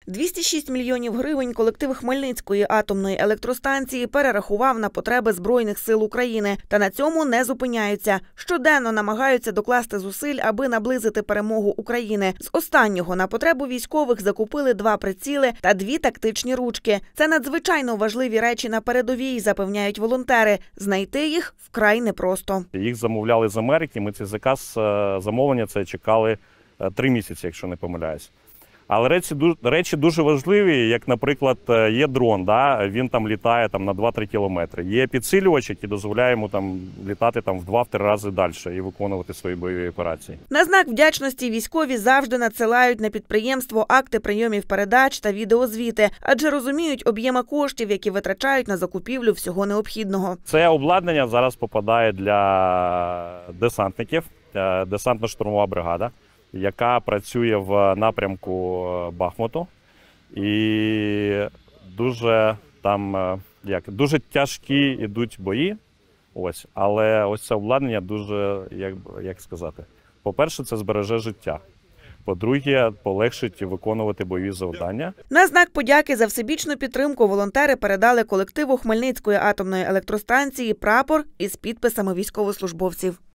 206 мільйонів гривень колектив Хмельницької атомної електростанції перерахував на потреби Збройних сил України. Та на цьому не зупиняються. Щоденно намагаються докласти зусиль, аби наблизити перемогу України. З останнього на потребу військових закупили 2 приціли та 2 тактичні ручки. Це надзвичайно важливі речі на передовій, запевняють волонтери. Знайти їх вкрай непросто. Їх замовляли з Америки, ми цей заказ, замовлення це чекали 3 місяці, якщо не помиляюсь. Але речі дуже важливі, як, наприклад, є дрон, да? Він там літає на 2-3 кілометри. Є підсилювач, який дозволяє йому літати в 2-3 рази далі і виконувати свої бойові операції. На знак вдячності військові завжди надсилають на підприємство акти прийомів передач та відеозвіти, адже розуміють об'єми коштів, які витрачають на закупівлю всього необхідного. Це обладнання зараз попадає для десантників, десантно-штурмова бригада, яка працює в напрямку Бахмуту, і дуже тяжкі йдуть бої. Але ось це обладнання дуже, як сказати, по-перше, це збереже життя. По-друге, полегшить виконувати бойові завдання. На знак подяки за всебічну підтримку волонтери передали колективу Хмельницької атомної електростанції прапор із підписами військовослужбовців.